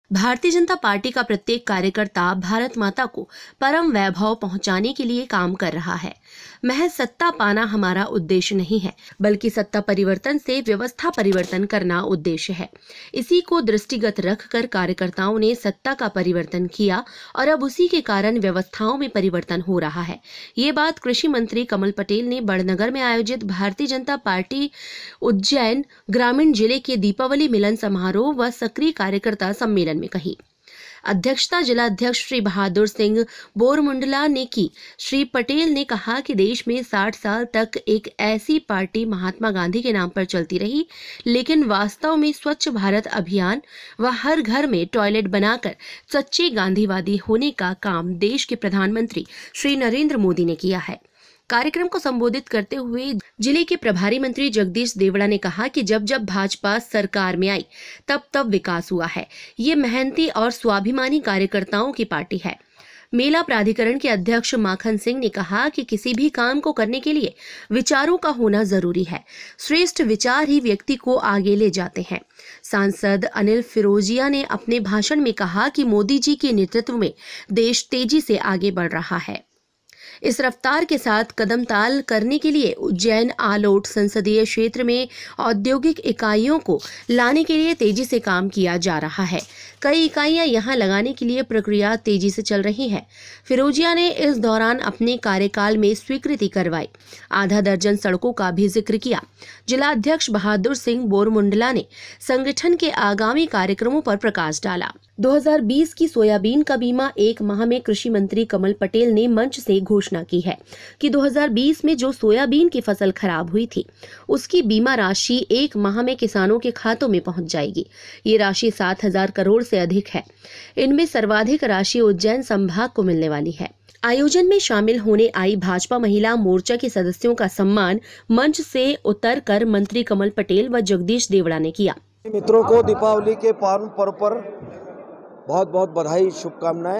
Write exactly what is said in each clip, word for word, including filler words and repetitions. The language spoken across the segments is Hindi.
भारतीय जनता पार्टी का प्रत्येक कार्यकर्ता भारत माता को परम वैभव पहुंचाने के लिए काम कर रहा है। महज सत्ता पाना हमारा उद्देश्य नहीं है, बल्कि सत्ता परिवर्तन से व्यवस्था परिवर्तन करना उद्देश्य है। इसी को दृष्टिगत रखकर कार्यकर्ताओं ने सत्ता का परिवर्तन किया और अब उसी के कारण व्यवस्थाओं में परिवर्तन हो रहा है। ये बात कृषि मंत्री कमल पटेल ने बड़नगर में आयोजित भारतीय जनता पार्टी उज्जैन ग्रामीण जिले के दीपावली मिलन समारोह व सक्रिय कार्यकर्ता सम्मेलन में कही। अध्यक्षता जिला अध्यक्ष श्री बहादुर सिंह बोरमुंडला ने की। श्री पटेल ने कहा कि देश में साठ साल तक एक ऐसी पार्टी महात्मा गांधी के नाम पर चलती रही, लेकिन वास्तव में स्वच्छ भारत अभियान व हर घर में टॉयलेट बनाकर सच्चे गांधीवादी होने का काम देश के प्रधानमंत्री श्री नरेंद्र मोदी ने किया है। कार्यक्रम को संबोधित करते हुए जिले के प्रभारी मंत्री जगदीश देवड़ा ने कहा कि जब जब भाजपा सरकार में आई तब तब विकास हुआ है। ये मेहनती और स्वाभिमानी कार्यकर्ताओं की पार्टी है। मेला प्राधिकरण के अध्यक्ष माखन सिंह ने कहा कि किसी भी काम को करने के लिए विचारों का होना जरूरी है। श्रेष्ठ विचार ही व्यक्ति को आगे ले जाते हैं। सांसद अनिल फिरोजिया ने अपने भाषण में कहा कि मोदी जी के नेतृत्व में देश तेजी से आगे बढ़ रहा है। इस रफ्तार के साथ कदम ताल करने के लिए उज्जैन आलोट संसदीय क्षेत्र में औद्योगिक इकाइयों को लाने के लिए तेजी से काम किया जा रहा है। कई इकाइयां यहां लगाने के लिए प्रक्रिया तेजी से चल रही है। फिरोजिया ने इस दौरान अपने कार्यकाल में स्वीकृति करवाई। आधा दर्जन सड़कों का भी जिक्र किया। जिला अध्यक्ष बहादुर सिंह बोरमुंडला ने संगठन के आगामी कार्यक्रमों पर प्रकाश डाला। दो हज़ार बीस की सोयाबीन का बीमा एक माह में कृषि मंत्री कमल पटेल ने मंच से घोषणा की है कि दो हज़ार बीस में जो सोयाबीन की फसल खराब हुई थी, उसकी बीमा राशि एक माह में किसानों के खातों में पहुंच जाएगी। ये राशि सात हजार करोड़ से अधिक है। इनमें सर्वाधिक राशि उज्जैन संभाग को मिलने वाली है। आयोजन में शामिल होने आई भाजपा महिला मोर्चा के सदस्यों का सम्मान मंच से उतर कर मंत्री कमल पटेल व जगदीश देवड़ा ने किया। मित्रों को दीपावली के पावन पर्व पर बहुत बहुत बधाई, शुभकामनाएं।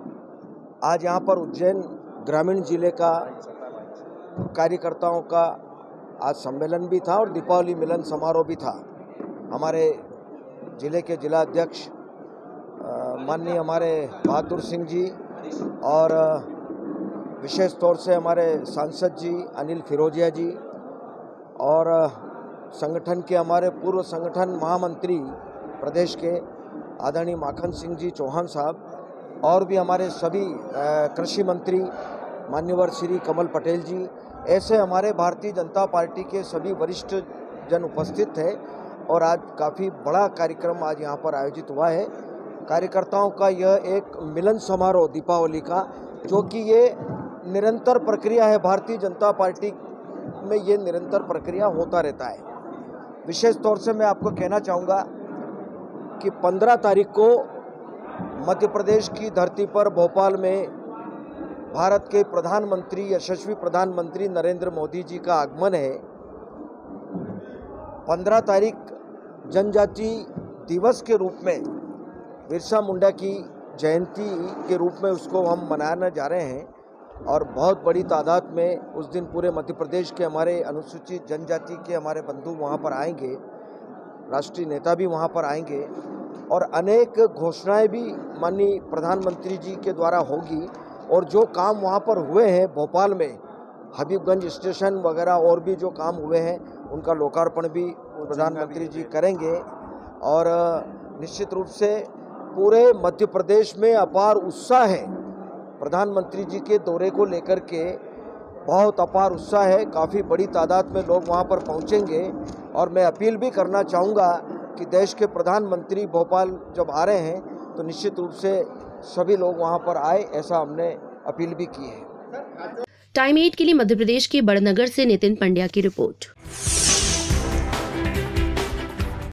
आज यहाँ पर उज्जैन ग्रामीण जिले का कार्यकर्ताओं का आज सम्मेलन भी था और दीपावली मिलन समारोह भी था। हमारे जिले के जिला अध्यक्ष माननीय हमारे बहादुर सिंह जी और विशेष तौर से हमारे सांसद जी अनिल फिरोजिया जी और संगठन के हमारे पूर्व संगठन महामंत्री प्रदेश के आदरणीय माखन सिंह जी चौहान साहब और भी हमारे सभी कृषि मंत्री मान्यवर श्री कमल पटेल जी, ऐसे हमारे भारतीय जनता पार्टी के सभी वरिष्ठ जन उपस्थित थे और आज काफ़ी बड़ा कार्यक्रम आज यहाँ पर आयोजित हुआ है। कार्यकर्ताओं का यह एक मिलन समारोह दीपावली का, जो कि ये निरंतर प्रक्रिया है। भारतीय जनता पार्टी में ये निरंतर प्रक्रिया होता रहता है। विशेष तौर से मैं आपको कहना चाहूँगा कि पंद्रह तारीख को मध्य प्रदेश की धरती पर भोपाल में भारत के प्रधानमंत्री यशस्वी प्रधानमंत्री नरेंद्र मोदी जी का आगमन है। पंद्रह तारीख जनजाति दिवस के रूप में बिरसा मुंडा की जयंती के रूप में उसको हम मनाने जा रहे हैं और बहुत बड़ी तादाद में उस दिन पूरे मध्य प्रदेश के हमारे अनुसूचित जनजाति के हमारे बंधु वहाँ पर आएंगे, राष्ट्रीय नेता भी वहाँ पर आएंगे और अनेक घोषणाएं भी माननीय प्रधानमंत्री जी के द्वारा होगी। और जो काम वहाँ पर हुए हैं भोपाल में, हबीबगंज स्टेशन वगैरह और भी जो काम हुए हैं, उनका लोकार्पण भी प्रधानमंत्री जी करेंगे। और निश्चित रूप से पूरे मध्य प्रदेश में अपार उत्साह है। प्रधानमंत्री जी के दौरे को लेकर के बहुत अपार उत्साह है। काफ़ी बड़ी तादाद में लोग वहाँ पर पहुँचेंगे और मैं अपील भी करना चाहूँगा कि देश के प्रधानमंत्री भोपाल जब आ रहे हैं तो निश्चित रूप से सभी लोग वहाँ पर आए, ऐसा हमने अपील भी की है। टाइम एट के लिए मध्य प्रदेश के बड़नगर से नितिन पंड्या की रिपोर्ट।